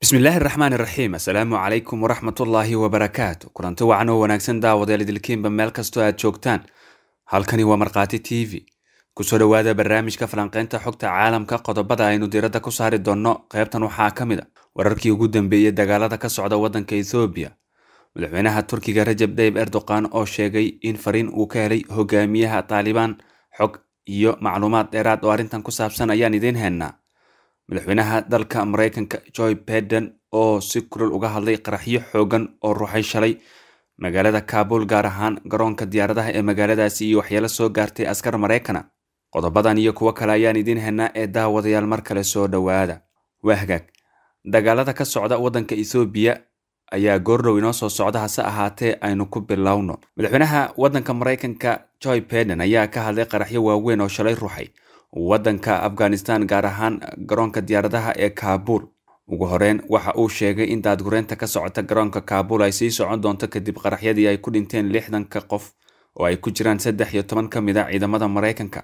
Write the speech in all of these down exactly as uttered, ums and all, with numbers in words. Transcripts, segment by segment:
بسم الله الرحمن الرحيم السلام عليكم ورحمة الله وبركاته كلانتي وعن wanaagsan daawadeel dilkiinba meel kasto aad joogtaan halkani waa marqaati T V kusoo dhawaada barnaamijka falanqeynta xogta caalamka qodobada aynu diiradda ku saari doono qaybtan waxaa kamid ah wararkii ugu dambeeyay dagaalada ka socda wadanka Ethiopia madaxweynaha Turkiga Recep Tayyip Erdogan oo sheegay in fariin uu ka helay hogaamiyaha Taliban xog iyo macluumaad dheeraad oo arrintan ku saabsan ayaan idin heynaa madaxweynaha dalka Mareykanka Joe Biden oo si kulul uga hadlay qaraxyo xoogan oo ruuxay shalay magaalada Kabul gaar ahaan garoonka diyaaradaha ee magaaladaasi iyo waxyaalo soo gaartay askar Mareykan qodobadan iyo kuwa kale ayaan idin heynaa ee daawadayaal mar kale soo dhawaada wahagaag dagaalada ka socda wadanka Ethiopia ayaa goordhow inoo soo socda hase ahaatee aynu ku bilowno madaxweynaha wadanka Mareykanka Joe Biden ayaa ka hadlay qaraxyo waaweyn oo shalay ruuxay wadanka Afghanistan gaar ahaan garoonka diyaaradaha ee Kabul ugu horeen waxa uu sheegay in daadgureynta ka socota garoonka Kabul ay sii socon doonto kadib qaraxyadii ay ku dhinteen lixdan ka qof oo ay ku jiraan saddex iyo toban ka mid ah ciidamada Mareykanka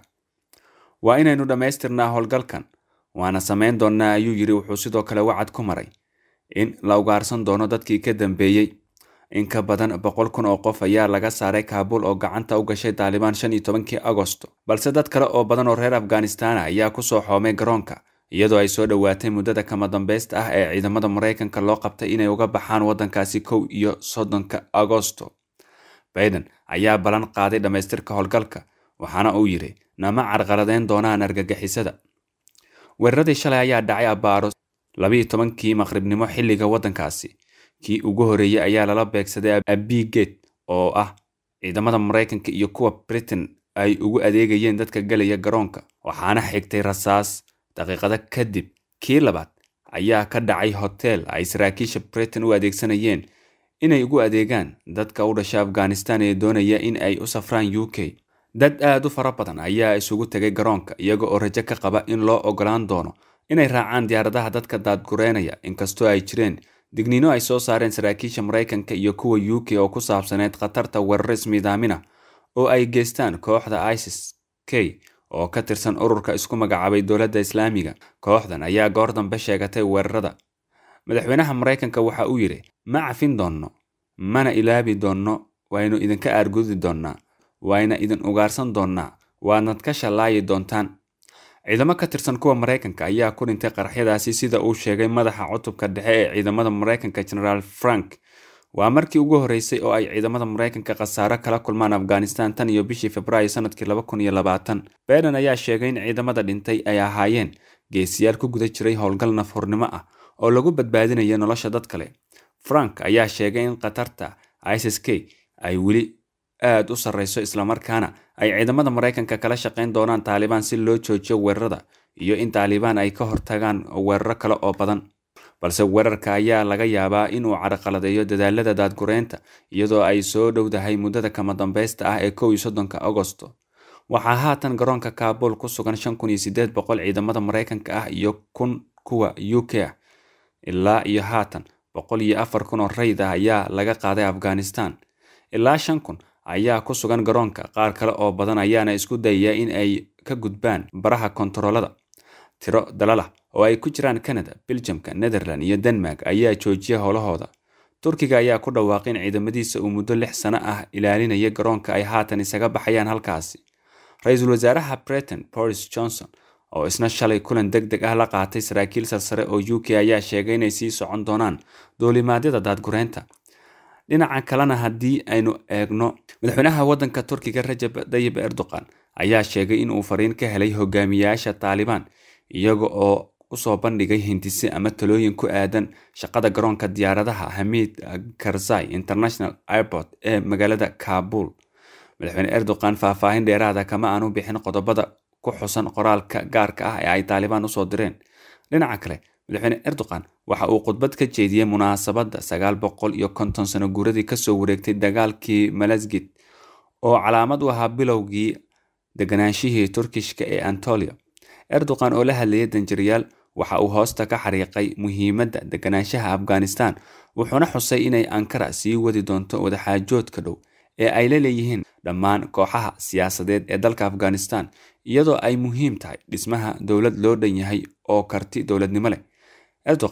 waa inaynu dhameystirnaa howlgalkan waana sameyn doonaa ayuu yiri wuxuu sidoo kale wacad ku maray in la ugaarsan doono dadkii ka dambeeyay in ka badan boqol kun oo qof ayaa laga saaray Kabul oo gacanta u gashay Taliban shan iyo tobankii Agoosto balse dad kale oo badan oo reer Afghanistan ayaa ku soo xoomay garoonka iyadoo ay soo dhawaatay muddada kama dambaysta ah ee ciidamada Mareykanka loo qabtay inay uga baxaan wadankaasi kow iyo soddonka Agoosto Biden ayaa balan qaaday dhameystirka howlgalka waxaana uu yiri nama carqaladeyn doonaan argagixisada weeraradii shalay ayaa dhacay abaaro laba iyo tobankii maqribnimo xilliga wadankaasi kii ugu horeeyay ayaa lala beegsaday Abbey Gate oo ah ciidamada Mareykanka iyo kuwa Britain ay ugu adeegayeen dadka galaya garoonka waxaana xigtay rasaas daqiiqada kadib kii labaad ayaa ka dhacay hotel ay saraakiisha Britain u adeegsanayeen inay ugu adeegaan dadka u dhashay Afghanistan ee doonaya in ay u safraan U K dad aad u fara badan ayaa isugu tagay garoonka iyaga oo rajo ka qaba in loo ogolaan doono inay raacaan diyaaradaha dadka daadgureynaya inkastoo ay jireen digniino ay soo saareen saraakiisha Mareykanka iyo kuwa U K oo ku saabsaneed khatarta weerar ismiidaamina oo ay geystaan kooxda ISIS K oo ka tirsan ururka isku magacaabay dowladda Islaamiga kooxdan ayaa goor dambe sheegatay weerarada madaxweynaha Mareykanka waxa uu yiri ma cafin doono mana ilaabi doono waynu idinka aargudi doonaa wayna idin ugaarsan doonaa waanad ka shalaayi doontaan ciidamo ka tirsan kuwa Mareykanka ayaa ku dhintay qaraxyadaasi sida uu sheegay madaxa cutubka dhexe ee ciidamada Mareykanka General Frank waa markii ugu horeysay oo ay ciidamada Mareykanka khasaare kala kulmaan Afghanistan tan iyo bishii Febraayo sanadkii laba kun iyo labaatan Biden ayaa sheegay in ciidamada dhintay ay ahaayeen geesiyaal ku guda jiray howlgal nafhurnimo ah oo lagu badbaadinayo nolosha dad kale Frank ayaa sheegay in qatarta ISIS K ay weli aad u sareyso isla markaana ay ciidamada Mareykanka kala shaqeyn doonaan Taliban si loo joojiyo weerarada iyo in Taliban ay ka hortagaan weeraro kale oo badan balse weerarka ayaa laga yaabaa inuu carqaladeeyo dadaalada daadgureynta iyadoo ay soo dhowdahay muddada kama dambaysta ah ee kow iyo soddonka Agoosto waxaa haatan garoonka Kabul ku sugan shan kun iyo siddeed boqol ciidamada Mareykanka ah iyo kun kuwa U K ah ilaa iyo haatan boqol iyo afar kun oo rayd ah ayaa laga qaaday Afghanistan ilaa shan kun ayaa ku sugan garoonka qaar kale oo badan ayaana isku dayaya in ay ka gudbaan baraha kontaroolada tiro dalala oo ay ku jiraan Canada, Belgiumka, Netherlands iyo Denmark ayaa joojiyay howlahooda Turkiga ayaa ku dhawaaqay in ciidamadiisa uu muddo lix sano ah ilaalinaya garoonka ay haatan isaga baxayaan halkaasi Ra'iisul Wasaaraha Britain Boris Johnson oo isna shalay kulan degdeg ah la qaatay saraakiil sare oo U K ayaa sheegay inay sii socon doonaan duulimaadyada daadgureynta dhinaca kalena haddii aynu eegno madaxweynaha wadanka Turkiga Recep Tayyip Erdogan ayaa sheegay in uu fariin ka helay hogaamiyaasha Taliban iyaga oo u soo bandhigay hindise ama talooyin ku aadan shaqada garoonka diyaaradaha Hamid Karzai International Airport ee magaalada Kabul madaxweyne Erdogan faahfaahin dheeraad kama aanu bixin qodobada ku xusan qoraalka gaarka ah ee ay Taliban u soo direen dhinaca kale madaxweyne Erdogan waxa uu khudbad ka jeediyay munaasabada sagaal boqol iyo konton sano guuradii ka soo wareegtay dagaalkii Malazgirt oo calaamad u ahaa bilowgii deganaanshihii Turkishka ee Anatolia Erdogan oo la hadlayay danjirayaal waxa uu hoosta ka xariiqay muhiimadda deganaanshaha Afghanistan wuxuuna xusay inay Ankara sii wadi doonto wadaxaajoodka dhow ee ay la leeyihiin dhammaan kooxaha siyaasadeed ee dalka Afghanistan iyadoo ay muhiim tahay dhismaha dowlad loo dhan yahay oo karti dowladnimo leh Erdogan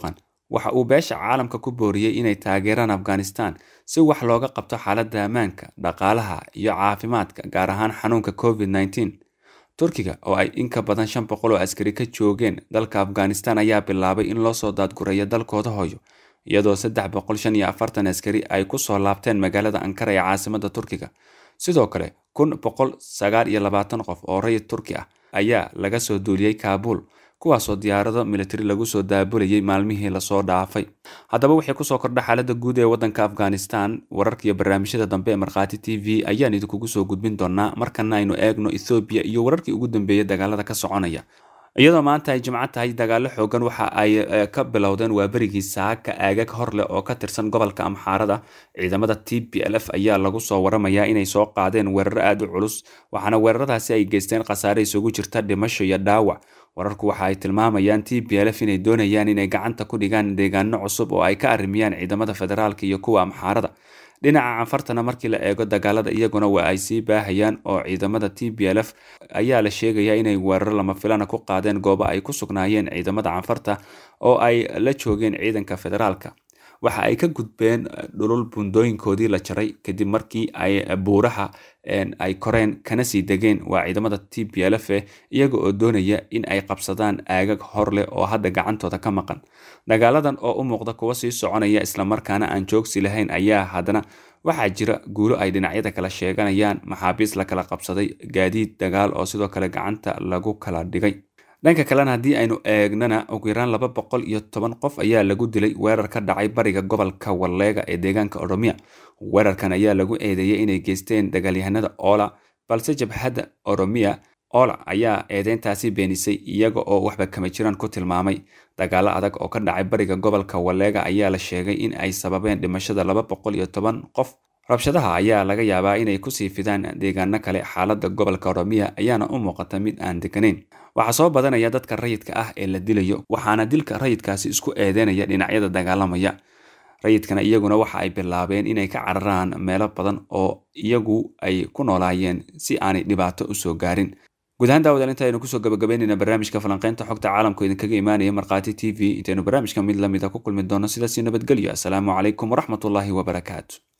waxa uu beesha caalamka ku booriyey inay taageeraan Afghanistan si wax looga qabto xaaladda ammaanka, dhaqaalaha iyo caafimaadka gaar ahaan xanuunka covid nineteen. Turkiga oo ay in ka badan shan boqol oo askari ka joogeen dalka Afghanistan ayaa bilaabay in loo soo daadgurayo dalkooda hooyo, iyadoo saddex boqol shan iyo afartan askari ay ku soo laabteen magaalada Ankara ee caasimadda Turkiga. Sidoo kale kun boqol sagaal iyo labaatan qof oo rayid Turki ah ayaa laga soo duuliyey Kaabul, kuwaasoo diyaarado militari lagu soo daabulayay maalmihii lasoo dhaafay. Haddaba wixii kusoo kordha xaaladda guud ee waddanka Afghanistan, wararka iyo barnaamijyada dambe ee Markhaati T V ayaan idinkugu soo gudbin doonaa. Markana aynu eegno Ethiopia iyo wararkii ugu dambeeyay dagaalada ka soconaya. Iyadoo maanta ay Jimco tahay, dagaalo xoogan waxa ay ka bilowdeen waa berigii saaka aagag hor leh oo ka tirsan gobolka Amxaarada. Ciidamada T P L F ayaa lagu soo waramayaa inay soo qaadeen weerar aad u culus, waxaana weeraradaasi ay geysteen khasaare isugu jirta dhimasho iyo dhaawac. Wararku waxa ay tilmaamayaan T P L F inay doonayaan inay gacanta ku dhigaan deegaano cusub oo ay ka arrimiyaan ciidamada federaalka iyo kuwa Amxaarada. Dhinaca Canfartana markii la eego dagaalada iyaguna waa ay sii baahayaan oo ciidamada T P L F ayaa la sheegayaa inay weerar lama filaan ku qaadeen goobo ay ku sugnaayeen ciidamada Canfarta oo ay la joogeen ciidanka federaalka. Waxa ay ka gudbeen dhulul bundooyinkoodii la jaray kadib markii ay buuraha ay koreen kana sii degeen waa ciidamada T P L F iyaga oo doonaya in ay qabsadaan aagag hor leh oo hadda gacantooda ka maqan. Dagaaladan oo u muuqda kuwa sii soconaya isla markaana aan joogsi lahayn ayaa haddana waxaa jira guulo ay dhinacyada kala sheeganayaan, maxaabiis la kala qabsaday, gaadiid dagaal oo sidoo kale gacanta lagu kala dhigay. dhanka kalena haddii aynu eegnana ugu yaraan laba boqol iyo toban qof ayaa lagu dilay weerar ka dhacay bariga gobolka Walleega ee deegaanka Oromia. Weerarkan ayaa lagu eedeeyay inay geysteen dagaalyahanada Ola, balse jabhadda Oromia Ola ayaa eedeyntaasi beenisay iyaga oo waxba kama jiraan ku tilmaamay. Dagaalo adag oo ka dhacay bariga gobolka Walleega ayaa la sheegay in ay sababeen dhimashada laba boqol iyo toban qof. Rabshadaha ayaa laga yaabaa inay ku sii fidaan deegaano kale. Xaaladda gobolka Oromia ayaana u muuqata mid aan deganeyn. Waxaa soo badanaya dadka rayidka ah ee la dilayo, waxaana dilka rayidkaasi isku eedeynaya dhinacyada dagaalamaya. Rayidkana iyaguna waxa ay bilaabeen inay ka cararaan meelo badan oo iyagu ay ku noolaayeen si aanay dhibaato u soo gaarin. guud ahaan daawadayaal inta aynu kusoo gabagabeynayna barnaamijka falanqaynta xogta caalamka idinkaga imaanaya Markhaati T V. Intaynu barnaamijka mid lamid ah ku kulmi doono, sidaas nabadgelyo. Assalaamu calaykum waraxmatullaahi wabarakaatu.